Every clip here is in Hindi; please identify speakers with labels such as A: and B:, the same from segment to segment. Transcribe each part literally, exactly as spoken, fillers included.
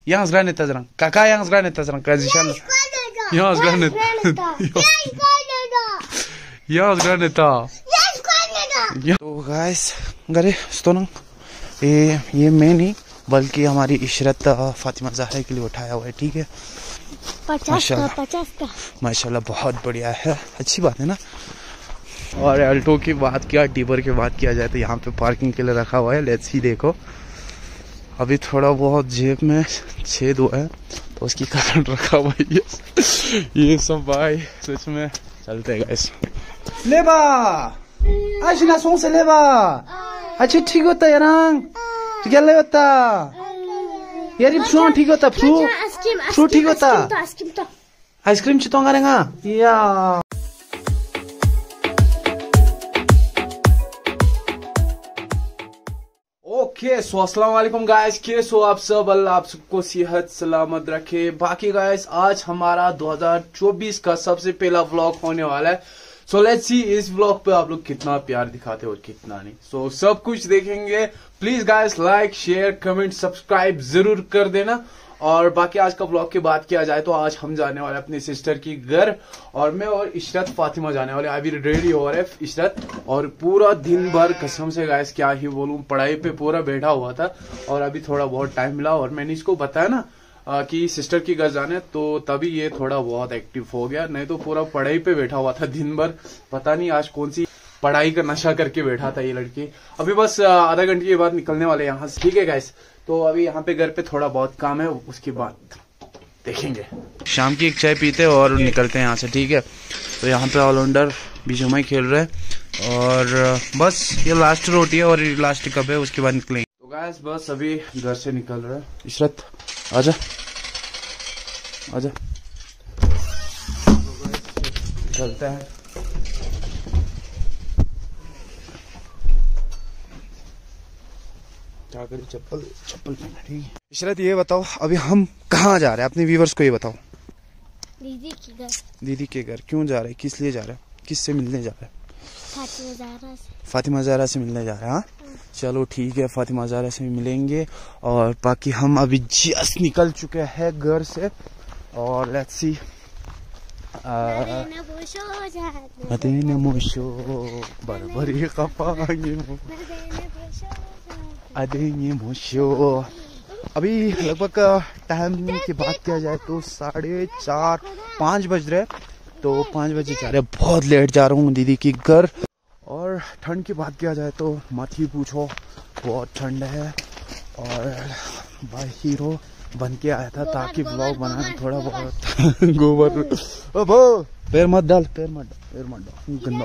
A: Yalnız granit azran. Kaka yalnız granit azran. Kazişan. Yalnız granit. Yalnız granit. तो गाइस गरे स्तोन ये ये मैं नहीं बल्कि हमारी इशरत फातिमा ज़हरा के लिए उठाया हुआ है। ठीक है,
B: पचास का पचास का
A: माशाल्लाह बहुत बढ़िया है, अच्छी बात है ना। और अल्टो की बात किया, टीबर की बात किया जाए तो यहाँ पे पार्किंग के लिए रखा हुआ है। लेट्स सी, देखो अभी थोड़ा बहुत जेब में छेद हुआ है तो उसकी कारण रखा हुआ है ये, ये सब भाई सच में चलते हैं गाइस। लेबा आज ना सोच से लेबा अच्छा ठीक होता है यार, क्या ले होता यार, फ्रू ठीक होता, फ्रू फ्रू ठीक होता, आइसक्रीम चितोंगा रहेगा या। ओके सो अस्सलाम वालेकुम गाइस, कैसे हो आप सब? अल्लाह आप सबको सेहत सलामत रखे। बाकी गाइस आज हमारा दो हज़ार चौबीस का सबसे पहला व्लॉग होने वाला है। सो लेट्स सी इस व्लॉग पे आप लोग कितना प्यार दिखाते हो और कितना नहीं। सो so, सब कुछ देखेंगे। Please guys like share comment subscribe जरूर कर देना। और बाकी आज का व्लॉग की बात किया जाए तो आज हम जाने वाले अपनी सिस्टर की घर, और मैं और इशरत फातिमा जाने वाले। अभी रेडी हो रहे इशरत, और पूरा दिन भर कसम से गाइस क्या ही बोलूं, पढ़ाई पे पूरा बैठा हुआ था और अभी थोड़ा बहुत टाइम मिला और मैंने इसको बताया ना आ, कि सिस्टर की घर जाने, तो तभी ये थोड़ा बहुत एक्टिव हो गया, नहीं तो पूरा पढ़ाई पे बैठा हुआ था दिन भर। पता नहीं आज कौन सी पढ़ाई का नशा करके बैठा था ये लड़की। अभी बस आधा घंटे के बाद निकलने वाले यहाँ से। ठीक है गाइस, तो अभी यहाँ पे घर पे थोड़ा बहुत काम है, उसके बाद देखेंगे। शाम की एक चाय पीते और निकलते हैं यहाँ से। ठीक है, तो यहाँ पे ऑलराउंडर बीजमाई खेल रहे हैं और बस ये लास्ट रोटी है और लास्ट कप है, उसके बाद निकलेंगे। तो गाइस बस अभी घर से निकल रहा है। इशरत आजा आजा, चलते हैं। क्या करें, चप्पल चप्पल पहना। ठीक है इशरत ये बताओ अभी हम कहाँ जा रहे हैं, अपने व्यूवर्स को ये बताओ।
B: दीदी के घर।
A: दीदी के घर क्यों जा रहे हैं, किस लिए जा रहे हैं, किससे मिलने जा रहे हैं?
B: फातिमा ज़हरा से।
A: फातिमा ज़हरा से मिलने जा रहे हैं। हाँ चलो ठीक है, फातिमा ज़हरा से मिलेंगे। और बाकी हम अभी जस्ट निकल चुके हैं घर से और लेट्स सी मदीने मोशो बरबरी कपांगे अदेंगे मोशो। अभी लगभग टाइम की बात किया जाए तो साढ़े चार पाँच बज रहे, तो पाँच बजे जा रहे, बहुत लेट जा रहा हूँ दीदी की घर। और ठंड की बात किया जाए तो मत ही पूछो, बहुत ठंड है। और भाई हीरो बन के आया था ताकि व्लॉग बनाना थोड़ा बहुत गोबर। ओ भो पैर मत डाल, पैर मत डाल, पैर मत डाल, गंदा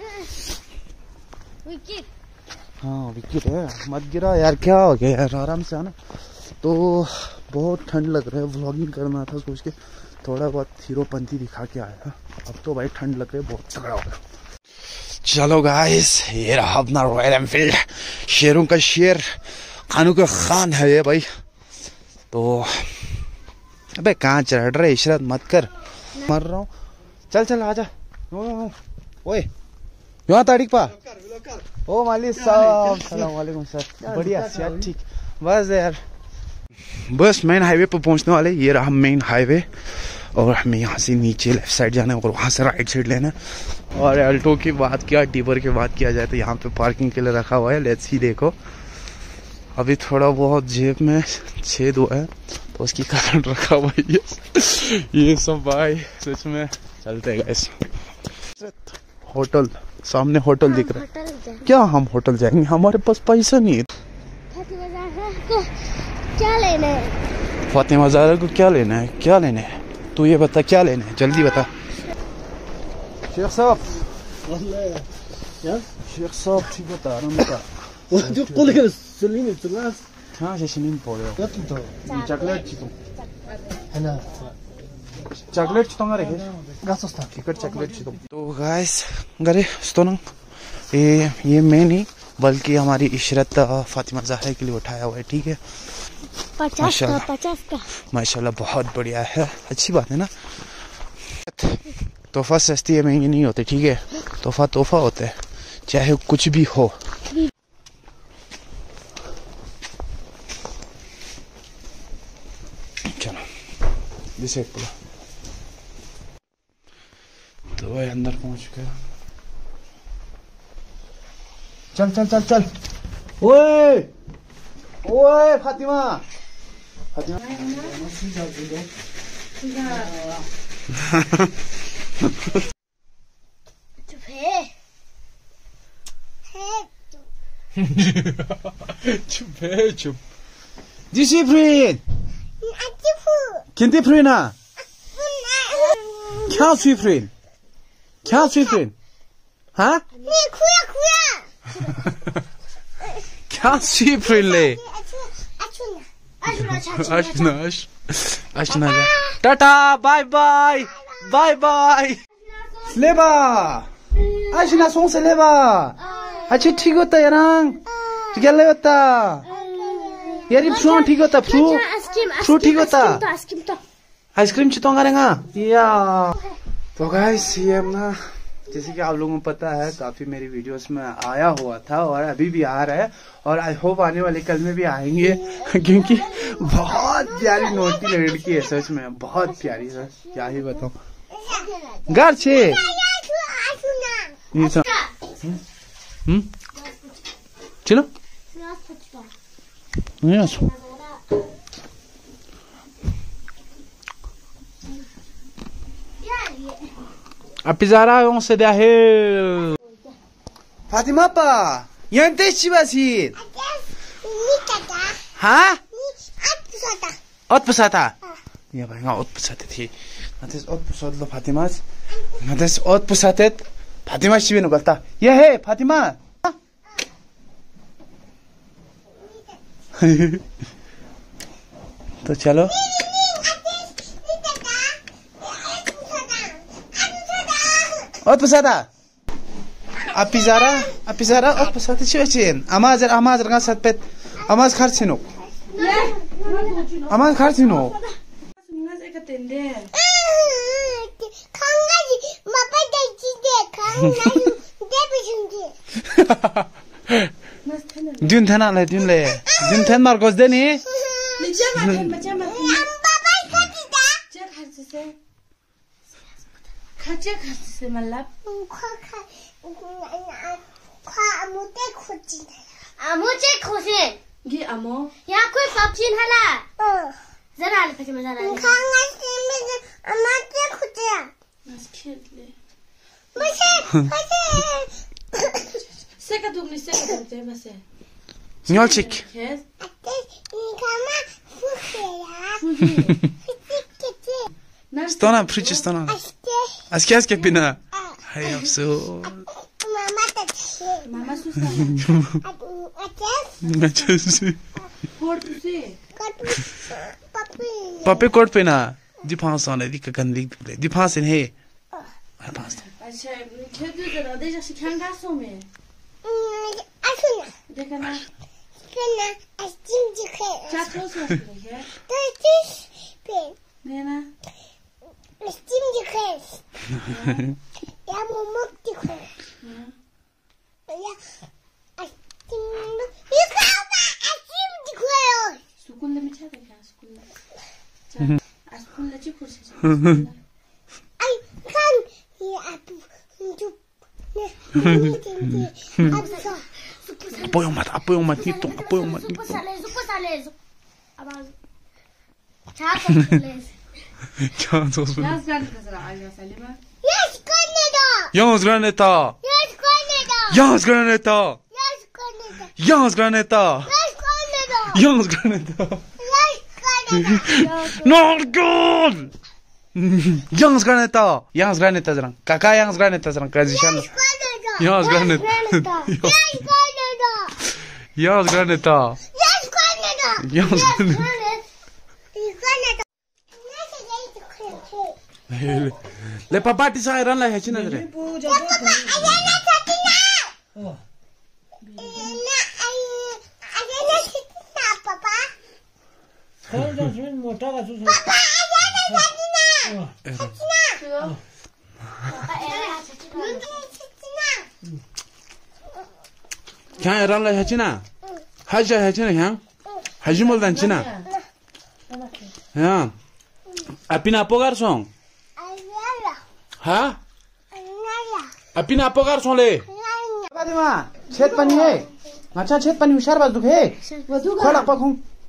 B: विकेट।
A: हाँ विकेट है, मत गिरा यार, क्या हो गया यार, आराम से आना। तो बहुत ठंड लग रहा है, व्लॉगिंग करना था सोच के थोड़ा बहुत हीरोपंती दिखा के आया। अब तो भाई ठंड लग रही है, बहुत तगड़ा हो गया। चलो गाइस ये रहा अपना रॉयल एनफील्ड, शेरों का शेर, खानों का खान है ये भाई। तो अबे कहाँ चढ़ रहे इशरत, मत कर, मर रहा हूँ। चल चल आजा, ओए यहाँ तारीख पा। ओ मालिक साहब सलाम वालेकुम सर, बढ़िया सर, ठीक। बस यार बस मेन हाईवे पर पहुंचने वाले। ये रहा मेन हाईवे और हमें यहाँ से नीचे लेफ्ट साइड जाना है और वहाँ से राइट साइड लेना है। और अल्टो की बात किया, टीबर की बात किया जाए तो यहाँ पे पार्किंग के लिए रखा हुआ है। लेट्स सी, देखो अभी थोड़ा बहुत जेब में छेद हुआ है तो उसकी कारण रखा हुआ है ये, ये सब भाई सच में चलते गाइस। होटल सामने होटल दिख रहा है, क्या हम होटल जाएंगे, हमारे पास पैसा नहीं है।
B: फातिमा ज़हरा को क्या लेना है?
A: फातिमा ज़हरा को क्या लेना है, क्या लेना है तू ये बता, क्या लेना है जल्दी बता। शेख साहब शेख साहब ठीक बता रहा हाँ शशनीन चॉकलेट चॉकलेट टिकट चॉकलेट। तो गाइस गरे स्तोन ये ये मैं नहीं बल्कि हमारी इशरत फातिमा ज़हरा के लिए उठाया हुआ है। ठीक है,
B: पचास का पचास का
A: माशाल्लाह बहुत बढ़िया है, अच्छी बात है ना। तोहफा सस्ती है, महंगी नहीं होती। ठीक है, तोहफा तोहफा होता है चाहे कुछ भी हो। दिस एक पुला तो भाई अंदर पहुंच चुका है। चल चल चल चल। ओए ओए फातिमा फातिमा
B: चुप है
A: चुप है चुप। दिसी फ्रेंड किंती फ्रेंड ना क्या स्वी फ्रेंड क्या स्वी फ्रेंड हाँ
B: खुया खुया
A: क्या स्वी फ्रेंड ले
B: अशुना
A: अशना अशना tata bye bye bye bye लेबा अशना सोंग से लेबा अच्छा ठीक होता यार क्या ले होता यार ये फ्रू ठीक होता फ्रू फ्रू ठीक होता आइसक्रीम चितोंगा रहेगा या तो गाइस ये ना जैसे कि आप लोगों को पता है काफी मेरी वीडियोस में आया हुआ था और अभी भी आ रहा है और आई होप आने वाले कल में भी आएंगे क्योंकि बहुत प्यारी नोटी लड़की है सच में बहुत प्यारी है क्या ही बताऊं घर छे हम्म चलो Yes. Apizara on se de ahel. Fatima pa, yante chibasit. Ha? Ot pusata. Ya bhai nga ot pusate thi. Nates ot pusat lo Fatima. Nates ot pusatet. Fatima chibenu galta. Ye he Fatima. तो चलो और पसादा अपिजारा अपिजारा और पसाते चेचेन अमाजर अमाजर का साथ पे अमाज खर्चिनो अमाज खर्चिनो Dün ten ale dün le. Dün ten mar gözde ni?
C: Nice bakın bacım bakın.
B: Baba kaçta?
C: Kaç harcısı? Kaç harcısı malap?
B: Kha kha kha amute khoji. Amute khoji.
C: Gi amo.
B: Ya कोई पक्षीन हला. जरा आले पक्षी मजा आले. खाना से में amute khoji.
C: Nasıl kirli?
B: मुझे मुझे
C: Seka dugli seka dugli base.
A: Nyolchik.
C: Kes.
B: Nikama fuhera.
C: Nasıl?
A: Stona priči stona. Aske aske pina. Hay afso.
B: Mama tachi.
C: Mama susah.
B: Atas.
A: Achas.
C: Korkusu.
B: Katu. Papi.
A: Papi कोट पे ना दिफांस आने दी कगंदी ले दिफांस इन है दिफांस
C: अच्छा खेदू जरा दे जैसे खांगा सोमे
B: Asuna.
C: देखना
B: Kena astim dikhe.
C: क्या तो सोच रही है
B: Tatis pen.
C: देना
B: Astim dikhe. Ya momok dikhe. Ya astim. Yıkama astim dikhe.
C: School में क्या देखा स्कूल में स्कूल में चिप से
B: Ay kan ya apu. Jup.
A: apoyo mat apoyo mat nito apoyo mat
B: Supo salezo, supo salezo. Abaz. Çağat salezo.
A: क्या सोच
C: Yaz geldi kızlar Ayşe Selime.
B: Yaş kaneda.
A: Yalnız graneta
B: Yaş kaneda.
A: Yalnız graneta
B: Yaş kaneda.
A: Yalnız graneta
B: Yaş kaneda.
A: Yalnız graneta
B: Yaş kaneda.
A: Norgol Yalnız graneta Yalnız graneta zran kaka yalnız graneta zran kazishan
B: Yaş kaneda.
A: Yalnız graneta
B: Yaş kaneda.
A: Yalnız graneta
B: Yaş kaneda.
A: Yalnız
B: Yaş
A: graneta
B: kaneda. Nasıl geçti kırık?
A: Le papati sa ran la hechina dre
B: Papa, ayana satina. Na ay ayana satina papa.
D: Sonra sen motor atıyorsun.
B: Papa ayana satina. Satina. Papa ayana satina.
A: क्या ran la hechina haja hechina क्या hajumol dan china ya Apina pogar song. हाँ अपिना पोगार सोले बादिमा छेद पनि है अच्छा छेद पनि हुशार बाज दुखे खोला पखुं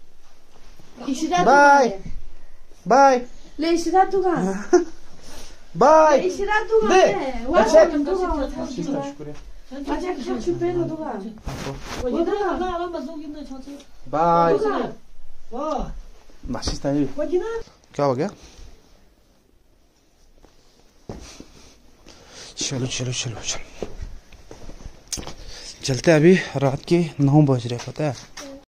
A: बाय बाय
C: ले इसिरा दुगा
A: बाय
C: इसिरा दुगा
A: दे
C: अच्छा
A: शुक्रिया
C: अच्छा क्या छुपे लो दुगा
A: बाय मासिस ताई क्या हो गया चलो चलो चलो चलो चलते अभी रात के नौ बज रहे पता है।